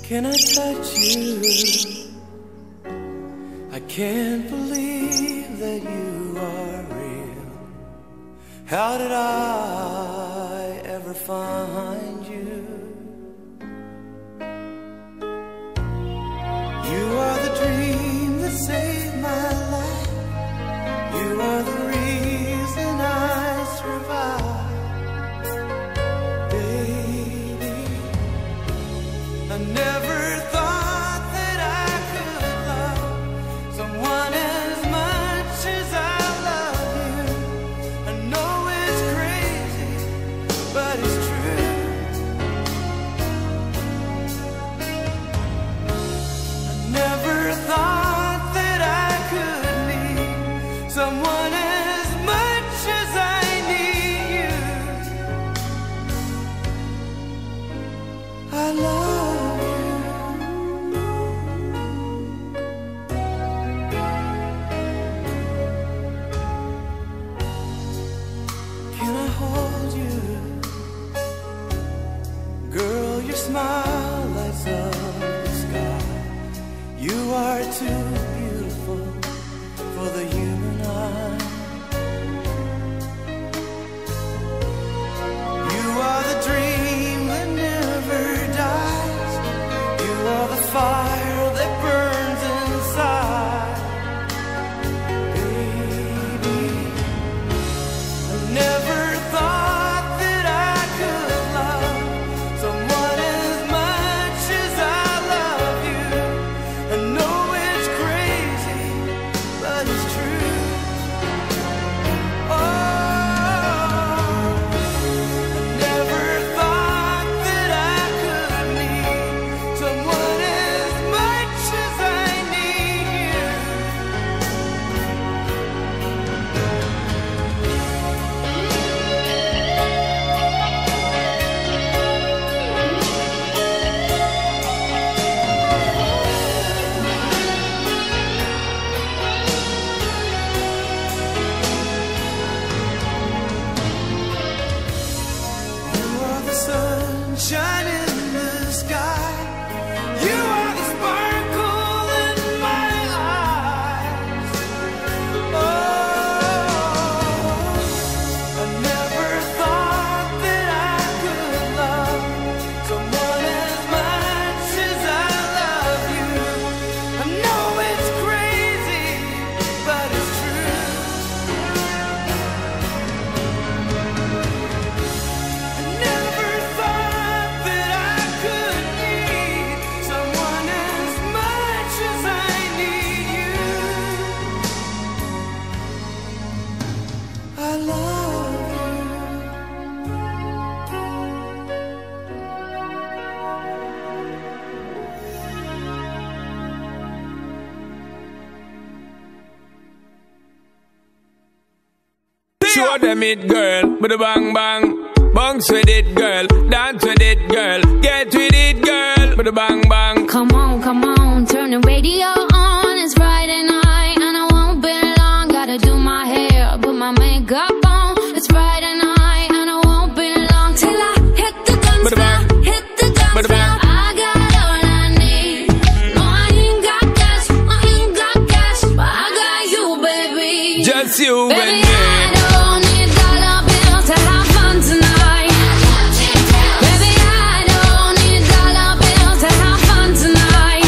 Can I touch you? I can't believe that you are real. How did I ever find you? You are the dream that saved my life. You are the reason I survive. Baby, I never thought that I could love someone as much as I love you. I know it's crazy, but it's true. I never thought that I could need someone as much as I need you. I love you. Can I hold you? Girl, your smile lights up the sky. You are too beautiful for the human eye. You are the dream that never dies. You are the fire that burns inside. Baby, I never thought that I could love someone as much as I love you. I know it's crazy, but it's true. Oh, I never thought that I could need someone as much as I need you. You are the sunshine in the sky. You are the sparkle in my eyes. Oh, I never thought that I could love someone as much as I love you. I know it's crazy, but it's true. I never thought that I could need someone as much as I need you. I love you. Show them it, girl, with a bang bang. Bounce with it, girl, dance with it, girl, get with it, girl, with a bang bang. Come on, turn the radio on. It's Friday night and I won't be long. Gotta do my hair, put my makeup on. It's Friday night and I won't be long till I hit the dance floor, hit the dance floor. I got all I need. No, I ain't got cash, but I got you, baby. Just you and Baby, me. I don't need dollar bills to have fun tonight. Baby, I don't need dollar bills to have fun tonight.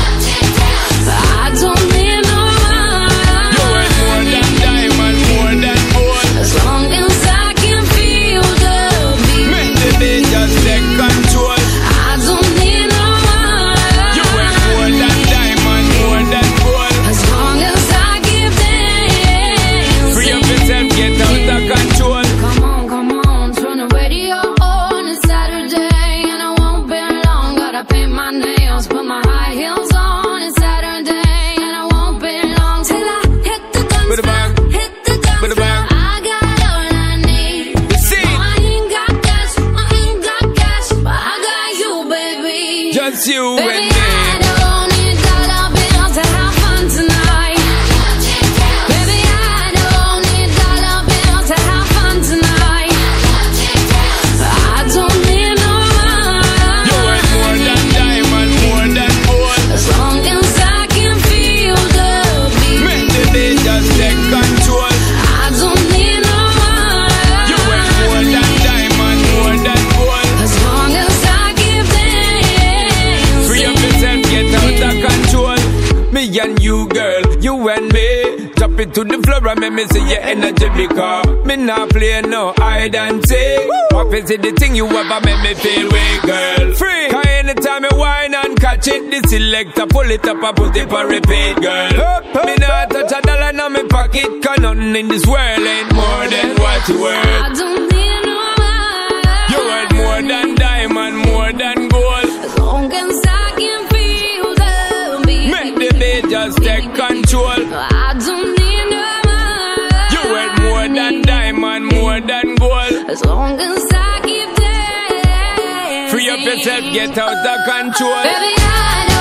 I don't need no money. You ain't more than diamond, more than gold. As long as I can feel the beat. Make the beat just take control. I don't need no money. You ain't more than diamond, more than gold. As long as I keep dancing. Free up yourself, get out of control. Come on, turn the radio on. It's Saturday and I won't be long. Gotta paint my nails, put my high heels on. It's Saturday and I won't be long till I hit the dance With a bang, floor, hit the dance with a floor. bang. I got all I need. You see, No, I ain't got cash, but I got you, baby. just you and Baby, me. I don't need dollar bills to have fun tonight. Baby, I don't need dollar bills to have fun tonight. I don't need no money. You ain't more than diamond, more it to the floor and make me see your energy because me not play no hide and seek. What is it the thing you ever make me feel weak, girl? Free. Cause anytime I whine and catch it, the selector pull it up and put it for repeat, girl. Me not touch a dollar in my pocket, cause nothing in this world ain't more than what you worth. I don't need no more. You worth more than diamond, more than gold. As long as I can feel the beat, make the beat just take control. I don't need no more. You worth more than diamond, more than gold. As long as I keep dancing. Free up yourself, get out of control. Baby, I